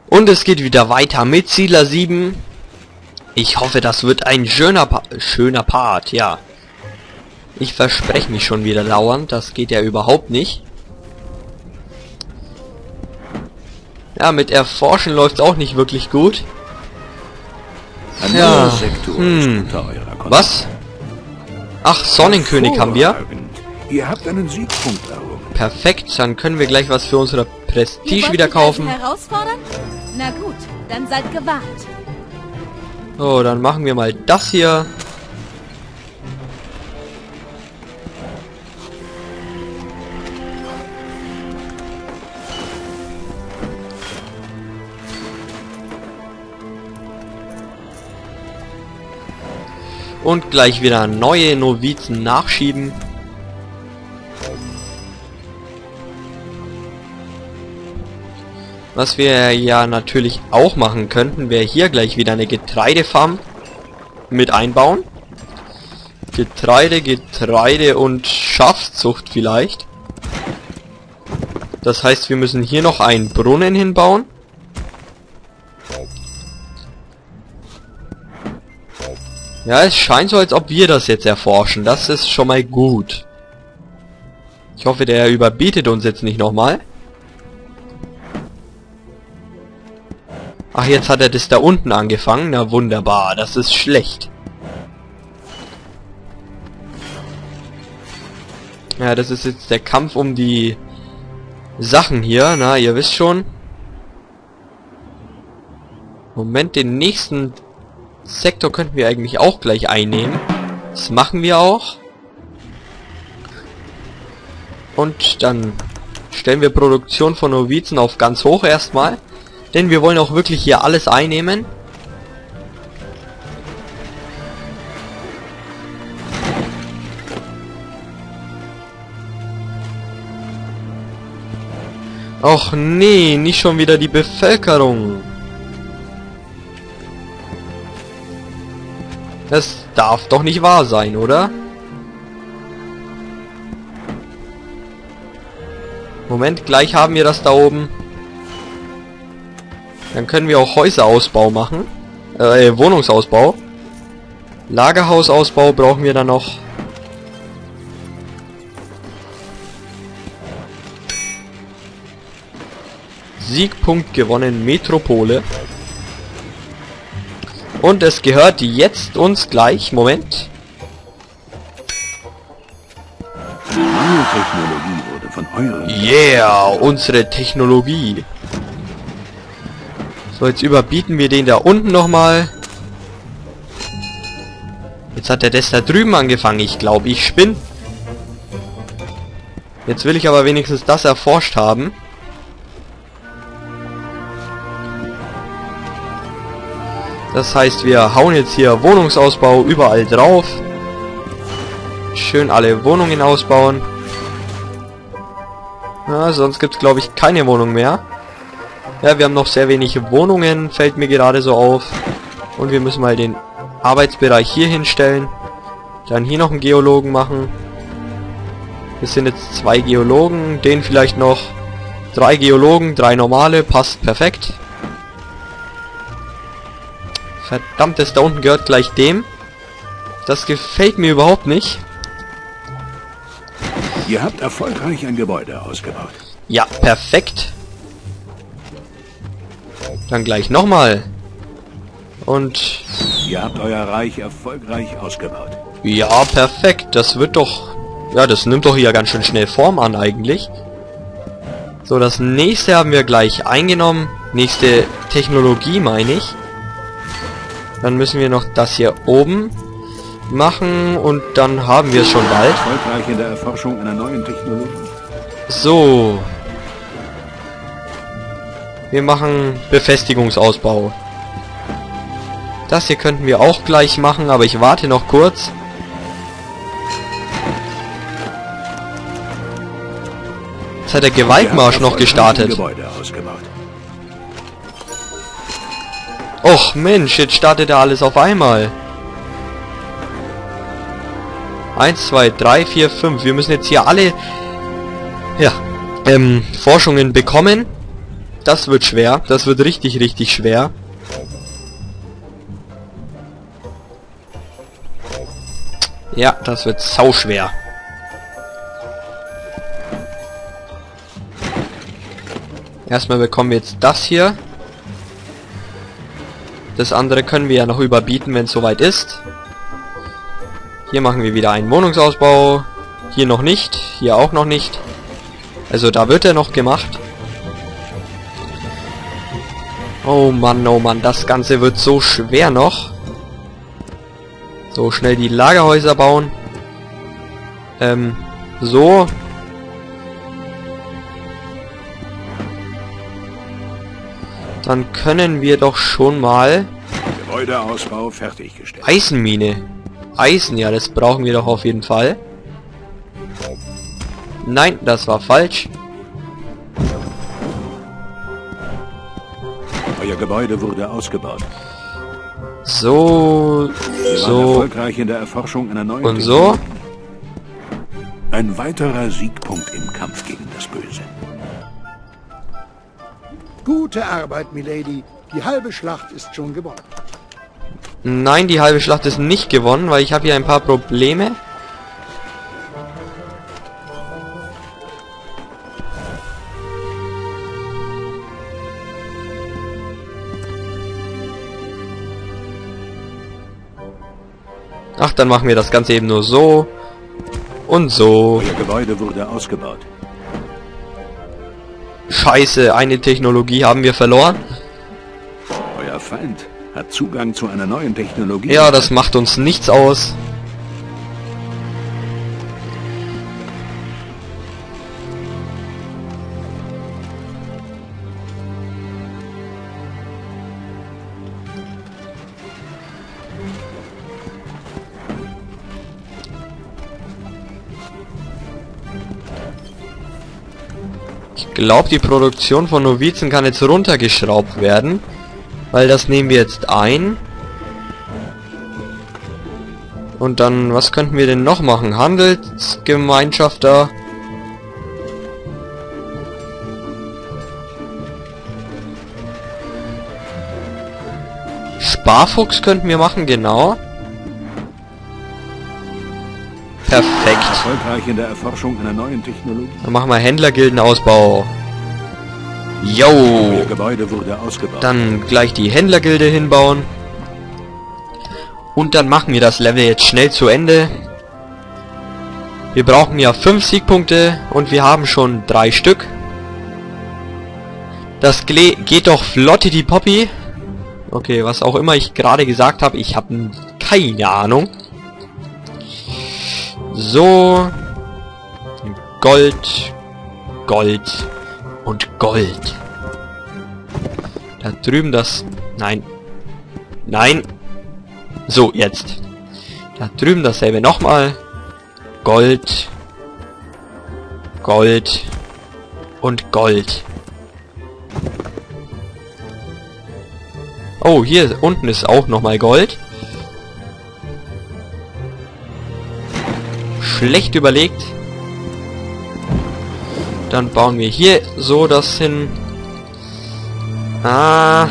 Und es geht wieder weiter mit Siedler 7. Ich hoffe, das wird ein schöner Part, ja. Ich verspreche mich schon wieder dauernd, das geht ja überhaupt nicht. Ja, mit Erforschen läuft es auch nicht wirklich gut. Ja, was? Ach, Sonnenkönig haben wir. Ihr habt einen Siegpunkt erhoben. Perfekt, dann können wir gleich was für unsere Prestige wieder kaufen. Herausfordern? Na gut, dann seid gewarnt. So, dann machen wir mal das hier. Und gleich wieder neue Novizen nachschieben. Was wir ja natürlich auch machen könnten, wäre hier gleich wieder eine Getreidefarm mit einbauen. Getreide und Schafzucht vielleicht. Das heißt, wir müssen hier noch einen Brunnen hinbauen. Ja, es scheint so, als ob wir das jetzt erforschen. Das ist schon mal gut. Ich hoffe, der überbietet uns jetzt nicht nochmal. Ach, jetzt hat er das da unten angefangen. Na wunderbar, das ist schlecht. Ja, das ist jetzt der Kampf um die Sachen hier. Na, ihr wisst schon. Moment, den nächsten Sektor könnten wir eigentlich auch gleich einnehmen. Das machen wir auch. Und dann stellen wir Produktion von Novizen auf ganz hoch erstmal. Denn wir wollen auch wirklich hier alles einnehmen. Och nee, nicht schon wieder die Bevölkerung. Das darf doch nicht wahr sein, oder? Moment, gleich haben wir das da oben. Dann können wir auch Häuserausbau machen. Wohnungsausbau. Lagerhausausbau brauchen wir dann noch. Siegpunkt gewonnen, Metropole. Und es gehört jetzt uns gleich, Moment. Die neue Technologie wurde von euren... Yeah, unsere Technologie. So, jetzt überbieten wir den da unten nochmal. Jetzt hat er das da drüben angefangen. Ich glaube, ich spinne. Jetzt will ich aber wenigstens das erforscht haben. Das heißt, wir hauen jetzt hier Wohnungsausbau überall drauf. Schön alle Wohnungen ausbauen. Ja, sonst gibt es, glaube ich, keine Wohnung mehr. Ja, wir haben noch sehr wenig Wohnungen, fällt mir gerade so auf. Und wir müssen mal den Arbeitsbereich hier hinstellen. Dann hier noch einen Geologen machen. Es sind jetzt 2 Geologen, den vielleicht noch 3 Geologen, 3 normale, passt perfekt. Verdammt, das da unten gehört gleich dem. Das gefällt mir überhaupt nicht. Ihr habt erfolgreich ein Gebäude ausgebaut. Ja, perfekt. Dann gleich nochmal. Und... Ihr habt euer Reich erfolgreich ausgebaut. ja, perfekt. Das wird doch... ja, das nimmt doch hier ganz schön schnell Form an eigentlich. So, das nächste haben wir gleich eingenommen. Nächste Technologie, meine ich. Dann müssen wir noch das hier oben machen und dann haben wir es schon bald. Erfolgreich in der Erforschung einer neuen Technologie. So. Wir machen Befestigungsausbau. Das hier könnten wir auch gleich machen, aber ich warte noch kurz. Jetzt hat der Gewaltmarsch noch gestartet. Och Mensch, jetzt startet er alles auf einmal. 1, 2, 3, 4, 5. Wir müssen jetzt hier alle... ja, Forschungen bekommen. Das wird schwer. Das wird richtig, richtig schwer. Ja, das wird sauschwer. Erstmal bekommen wir jetzt das hier. Das andere können wir ja noch überbieten, wenn es soweit ist. Hier machen wir wieder einen Wohnungsausbau. Hier noch nicht. Hier auch noch nicht. Also da wird er noch gemacht. Oh Mann, das Ganze wird so schwer noch. So, schnell die Lagerhäuser bauen. So. Dann können wir doch schon mal... Gebäudeausbau fertiggestellt. Eisenmine. Eisen, ja, das brauchen wir doch auf jeden Fall. Nein, das war falsch. Euer Gebäude wurde ausgebaut. So, Wir waren erfolgreich in der Erforschung einer neuen und so. Ein weiterer Siegpunkt im Kampf gegen das Böse. Gute Arbeit, Milady. Die halbe Schlacht ist schon gewonnen. Nein, die halbe Schlacht ist nicht gewonnen, weil ich habe hier ein paar Probleme. Ach, dann machen wir das Ganze eben nur so und so. Euer Gebäude wurde ausgebaut. Scheiße, eine Technologie haben wir verloren. Euer Feind hat Zugang zu einer neuen Technologie. Ja, das macht uns nichts aus. Ich glaube, die Produktion von Novizen kann jetzt runtergeschraubt werden, weil das nehmen wir jetzt ein. Und dann, was könnten wir denn noch machen? Handelsgemeinschafter. Sparfuchs könnten wir machen, genau. Perfekt. Erfolgreich in der Erforschung einer neuen Technologie. Dann machen wir Händlergildenausbau. Jo. Euer Gebäude wurde ausgebaut. Dann gleich die Händlergilde hinbauen. Und dann machen wir das Level jetzt schnell zu Ende. Wir brauchen ja 5 Siegpunkte und wir haben schon 3 Stück. Das geht doch flotte die Poppy. Okay, was auch immer ich gerade gesagt habe, ich habe keine Ahnung. So. Gold. Gold. Und Gold. Da drüben das... Nein. Nein. So, jetzt. Da drüben dasselbe nochmal. Gold. Gold. Und Gold. Oh, hier unten ist auch nochmal Gold. Schlecht überlegt. Dann bauen wir hier so das hin. Ah.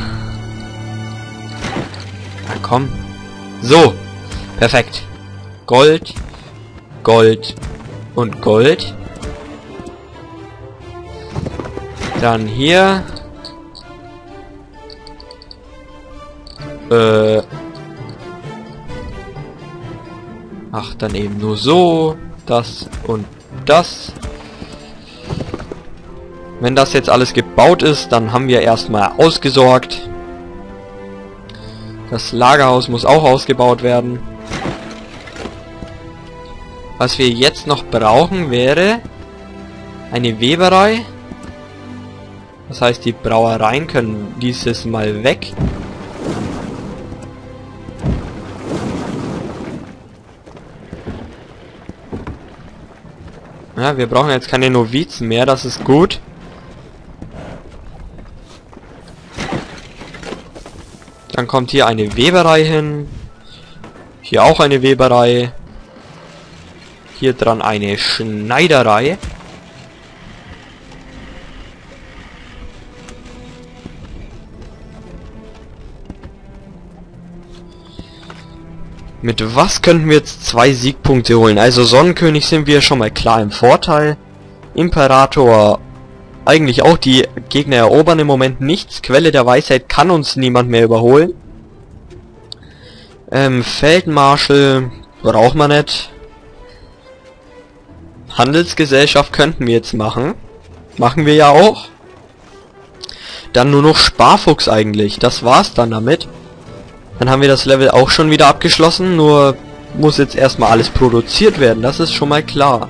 Na komm. So. Perfekt. Gold. Gold. Und Gold. Dann hier. Ach, dann eben nur so. Das und das. Wenn das jetzt alles gebaut ist, dann haben wir erstmal ausgesorgt. Das Lagerhaus muss auch ausgebaut werden. Was wir jetzt noch brauchen, wäre eine Weberei. Das heißt, die Brauereien können dieses Mal weg. Ja, wir brauchen jetzt keine Novizen mehr, das ist gut. Dann kommt hier eine Weberei hin. Hier auch eine Weberei. Hier dran eine Schneiderei. Mit was könnten wir jetzt 2 Siegpunkte holen? Also Sonnenkönig sind wir schon mal klar im Vorteil. Imperator eigentlich auch. Die Gegner erobern im Moment nichts. Quelle der Weisheit kann uns niemand mehr überholen. Feldmarschall braucht man nicht. Handelsgesellschaft könnten wir jetzt machen. Machen wir ja auch. Dann nur noch Sparfuchs eigentlich. Das war's dann damit. Dann haben wir das Level auch schon wieder abgeschlossen. Nur muss jetzt erstmal alles produziert werden. Das ist schon mal klar.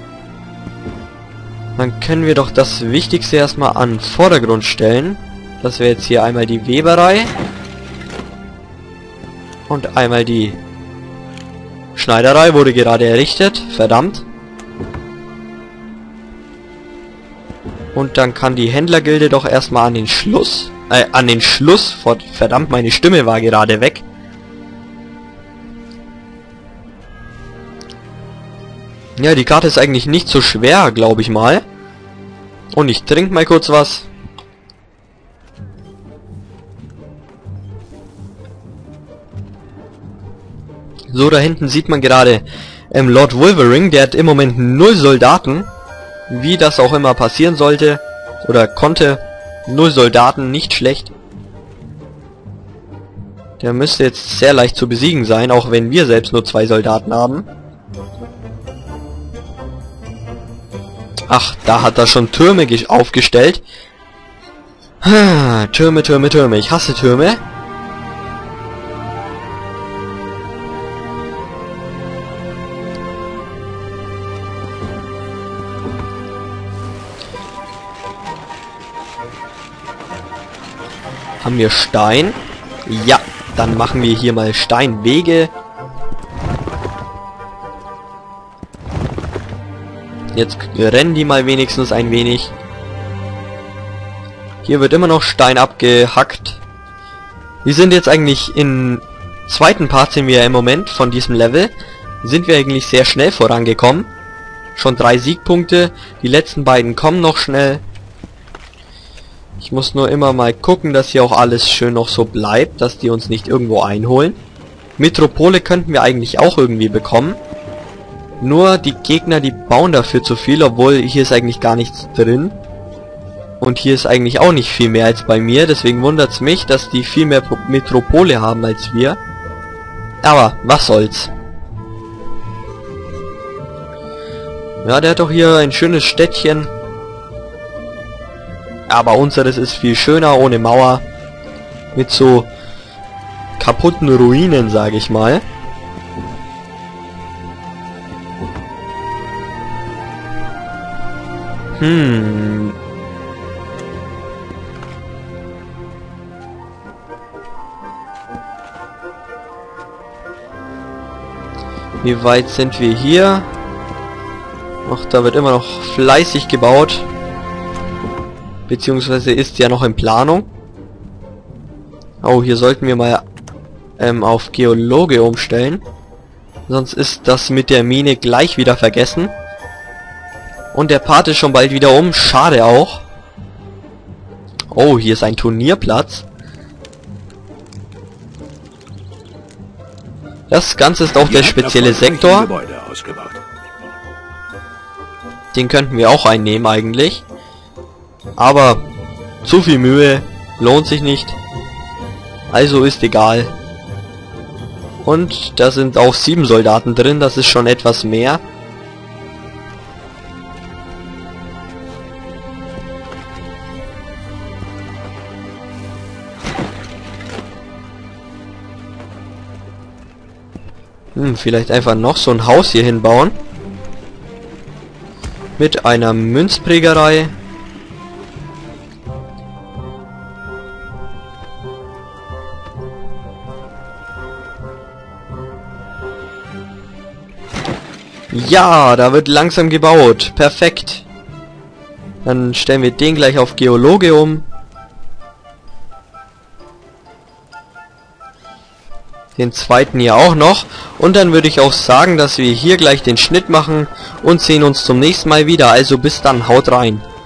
Dann können wir doch das Wichtigste erstmal an Vordergrund stellen. Das wäre jetzt hier einmal die Weberei. Und einmal die Schneiderei wurde gerade errichtet. Verdammt. Und dann kann die Händlergilde doch erstmal an den Schluss. Verdammt, meine Stimme war gerade weg. Ja, die Karte ist eigentlich nicht so schwer, glaube ich mal. Und ich trinke mal kurz was. So, da hinten sieht man gerade Lord Wolverine, der hat im Moment 0 Soldaten. Wie das auch immer passieren sollte. Oder konnte. 0 Soldaten, nicht schlecht. Der müsste jetzt sehr leicht zu besiegen sein, auch wenn wir selbst nur 2 Soldaten haben. Ach, da hat er schon Türme aufgestellt. Türme, Türme, Türme. Ich hasse Türme. Haben wir Stein? Ja, dann machen wir hier mal Steinwege. Jetzt rennen die mal wenigstens ein wenig. Hier wird immer noch Stein abgehackt. Wir sind jetzt eigentlich im zweiten Part sind wir im Moment von diesem Level. Sind wir eigentlich sehr schnell vorangekommen. Schon 3 Siegpunkte. Die letzten beiden kommen noch schnell. Ich muss nur immer mal gucken, dass hier auch alles schön noch so bleibt, dass die uns nicht irgendwo einholen. Metropole könnten wir eigentlich auch irgendwie bekommen. Nur die Gegner, die bauen dafür zu viel, obwohl hier ist eigentlich gar nichts drin. Und hier ist eigentlich auch nicht viel mehr als bei mir, deswegen wundert es mich, dass die viel mehr Metropole haben als wir. Aber, was soll's. Ja, der hat doch hier ein schönes Städtchen. Aber unseres ist viel schöner, ohne Mauer. Mit so kaputten Ruinen, sage ich mal. Wie weit sind wir hier? Ach, da wird immer noch fleißig gebaut. Beziehungsweise ist ja noch in Planung. Oh, hier sollten wir mal auf Geologe umstellen. Sonst ist das mit der Mine gleich wieder vergessen. Und der Part ist schon bald wieder um. Schade auch. Oh, hier ist ein Turnierplatz. Das Ganze ist auch der spezielle Sektor. Den könnten wir auch einnehmen eigentlich. Aber zu viel Mühe lohnt sich nicht. Also ist egal. Und da sind auch 7 Soldaten drin, das ist schon etwas mehr. Vielleicht einfach noch so ein Haus hier hinbauen. Mit einer Münzprägerei. Ja, da wird langsam gebaut. Perfekt. Dann stellen wir den gleich auf Geologe um. Den zweiten hier auch noch. Und dann würde ich auch sagen, dass wir hier gleich den Schnitt machen und sehen uns zum nächsten Mal wieder. Also bis dann, haut rein.